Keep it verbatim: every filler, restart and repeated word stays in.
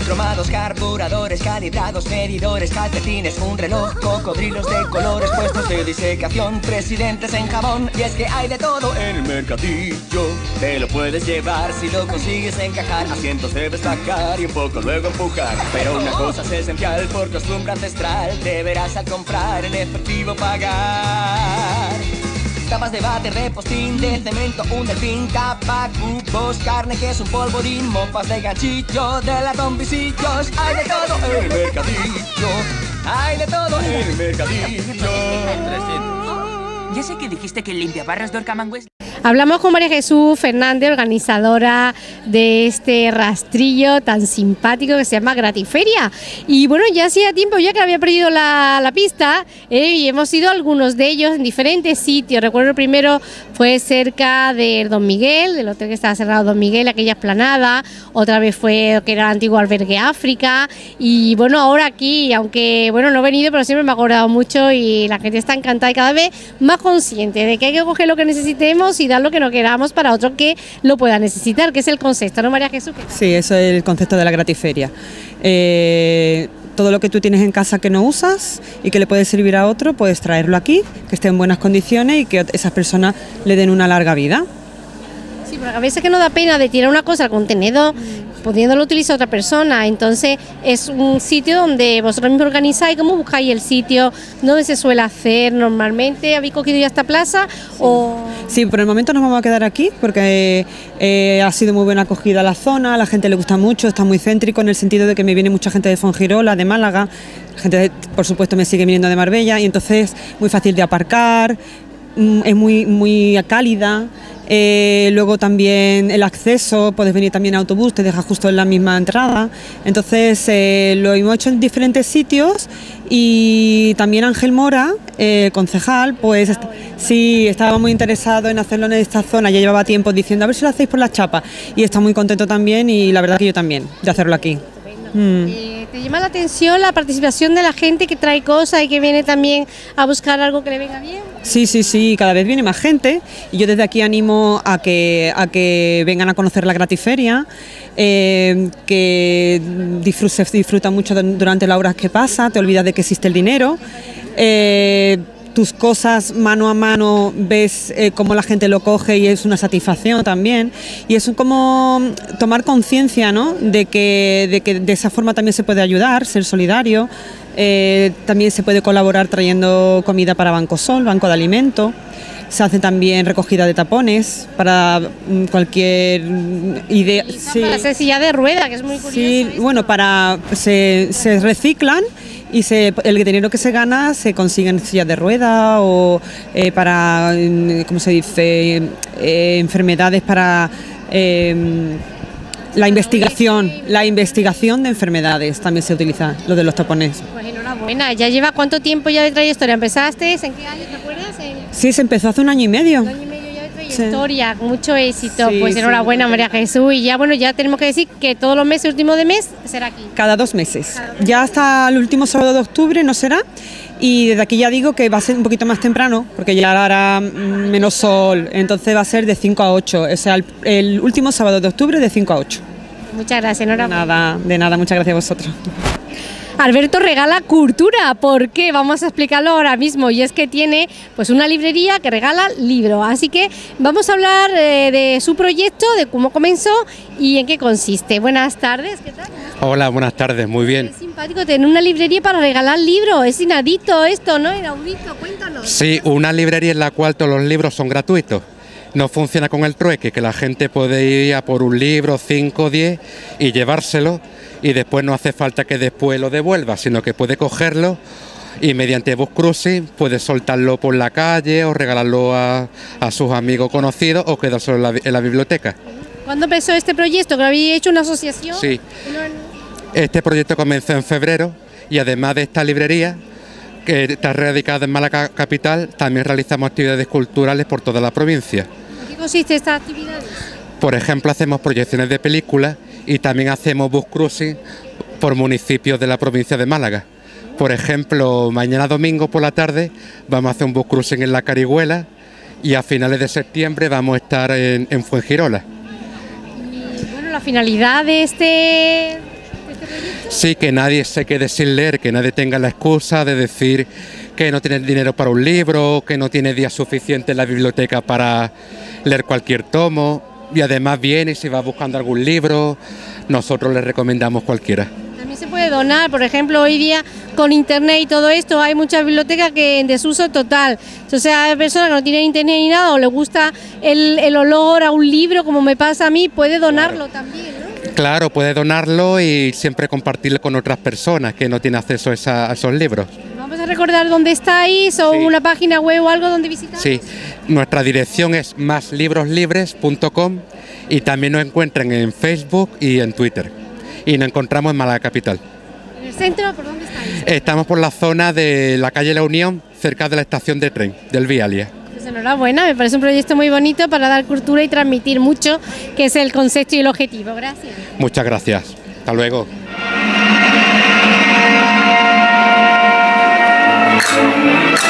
cromados, carburadores, calibrados, medidores, calcetines, un reloj, cocodrilos de colores, puestos de disecación, presidentes en jabón. Y es que hay de todo en el mercadillo. Te lo puedes llevar si lo consigues encajar. Asientos debes sacar y un poco luego empujar. Pero una cosa es esencial por costumbre ancestral: deberás al comprar en efectivo pagar. Tapas de bate, repostín, de cemento, un delfín, tapa, cubos, carne, queso, un polvorín, mopas de ganchillo, de latón, visillos. Hay de todo en el mercadillo. Hay de todo en el mercadillo. Ya sé que dijiste que el limpiabarras de Orcamangues. Hablamos con María Jesús Fernández, organizadora de este rastrillo tan simpático que se llama Gratiferia. Y bueno, ya hacía tiempo ya que había perdido la, la pista, eh, y hemos ido a algunos de ellos en diferentes sitios. Recuerdo el primero fue cerca de Don Miguel, del hotel que estaba cerrado Don Miguel, aquella esplanada. Otra vez fue que era el antiguo albergue África. Y bueno, ahora aquí, aunque bueno, no he venido, pero siempre me ha acordado mucho y la gente está encantada y cada vez más consciente de que hay que coger lo que necesitemos y dar lo que no queramos para otro que lo pueda necesitar, que es el concepto, ¿no, María Jesús? Sí, eso es el concepto de la gratiferia. Eh, todo lo que tú tienes en casa que no usas y que le puede servir a otro, puedes traerlo aquí, que esté en buenas condiciones y que esas personas le den una larga vida. Sí, porque a veces que no da pena de tirar una cosa al contenedor, pudiéndolo utilizar otra persona. Entonces es un sitio donde vosotros mismos organizáis. ¿Cómo buscáis el sitio? ¿Dónde se suele hacer normalmente? ¿Habéis cogido ya esta plaza? Sí. O... sí, por el momento nos vamos a quedar aquí porque eh, ha sido muy buena acogida la zona, a la gente le gusta mucho, está muy céntrico en el sentido de que me viene mucha gente de Fuengirola, de Málaga, la gente por supuesto me sigue viniendo de Marbella y entonces muy fácil de aparcar, es muy, muy cálida. Eh, luego también el acceso, puedes venir también en autobús, te deja justo en la misma entrada. Entonces eh, lo hemos hecho en diferentes sitios y también Ángel Mora, eh, concejal, pues est sí, estaba muy interesado en hacerlo en esta zona, ya llevaba tiempo diciendo a ver si lo hacéis por las chapas y está muy contento también y la verdad que yo también de hacerlo aquí. Mm. Eh, ¿Te llama la atención la participación de la gente que trae cosas y que viene también a buscar algo que le venga bien? Sí, sí, sí, cada vez viene más gente y yo desde aquí animo a que, a que vengan a conocer la Gratiferia, eh, que disfrut, se disfruta mucho durante las horas que pasa, te olvidas de que existe el dinero. Eh, tus cosas mano a mano, ves eh, cómo la gente lo coge y es una satisfacción también y es como tomar conciencia, ¿no?, de que, de que de esa forma también se puede ayudar, ser solidario, eh, también se puede colaborar trayendo comida para Banco Sol, Banco de Alimentos. Se hace también recogida de tapones para cualquier idea. Sí, para hacer silla de rueda, que es muy curioso. Sí, esto. Bueno, para se, se reciclan y se, el dinero que se gana se consigue en sillas de rueda o eh, para, ¿cómo se dice?, eh, enfermedades para eh, la investigación, la investigación de enfermedades también se utiliza, lo de los tapones. Pues enhorabuena, ¿ya lleva cuánto tiempo ya de trayectoria? ¿Empezaste? ¿En qué año te acuerdas? ¿En... Sí, se empezó hace un año y medio. Un año y medio ya de trayectoria, sí. Mucho éxito, Sí, pues enhorabuena, sí. María Jesús, y ya bueno, ya tenemos que decir que todos los meses, último de mes, será aquí. Cada dos meses, Cada dos ya hasta el último sábado de octubre no será, y desde aquí ya digo que va a ser un poquito más temprano, porque ya hará menos sol, entonces va a ser de cinco a ocho, o sea, el, el último sábado de octubre de cinco a ocho. Muchas gracias, enhorabuena. De nada, de nada, muchas gracias a vosotros. Alberto regala cultura, ¿por qué? Vamos a explicarlo ahora mismo, y es que tiene pues una librería que regala libros, así que vamos a hablar eh, de su proyecto, de cómo comenzó y en qué consiste. Buenas tardes, ¿qué tal? Hola, buenas tardes, muy bien. Es simpático tener una librería para regalar libros, es inaudito esto, ¿no? Inaudito, cuéntanos. Sí, una librería en la cual todos los libros son gratuitos. No funciona con el trueque, que la gente puede ir a por un libro, cinco, diez y llevárselo, y después no hace falta que después lo devuelva, sino que puede cogerlo y mediante bus cruising puede soltarlo por la calle o regalarlo a, a sus amigos conocidos o quedárselo en la, en la biblioteca. ¿Cuándo empezó este proyecto? ¿Que lo habéis hecho una asociación? Sí, este proyecto comenzó en febrero y además de esta librería, que está radicada en Málaga capital, también realizamos actividades culturales por toda la provincia. ¿En qué consiste estas actividades? Por ejemplo, hacemos proyecciones de películas y también hacemos bus cruising por municipios de la provincia de Málaga. Por ejemplo, mañana domingo por la tarde vamos a hacer un bus cruising en La Carihuela y a finales de septiembre vamos a estar en, en Fuengirola. Y bueno, la finalidad de este, de este proyecto. Sí, que nadie se quede sin leer, que nadie tenga la excusa de decir que no tiene dinero para un libro, que no tiene días suficientes en la biblioteca para leer cualquier tomo, y además viene y se va buscando algún libro, nosotros le recomendamos cualquiera. También se puede donar, por ejemplo, hoy día con internet y todo esto, hay muchas bibliotecas que en desuso total. O sea, hay personas que no tienen internet ni nada o les gusta el, el olor a un libro, como me pasa a mí, puede donarlo claro. también, ¿no? Claro, puede donarlo y siempre compartirlo con otras personas que no tienen acceso a, esa, a esos libros. Vamos a recordar dónde estáis o sí. una página web o algo donde visitar. Sí, nuestra dirección es más libros libres punto com y también nos encuentran en Facebook y en Twitter. Y nos encontramos en Málaga Capital. ¿En el centro? ¿Por dónde estáis? Estamos por la zona de la calle La Unión, cerca de la estación de tren del Vialia. Pues enhorabuena, me parece un proyecto muy bonito para dar cultura y transmitir mucho, que es el concepto y el objetivo. Gracias. Muchas gracias. Hasta luego. Thank you.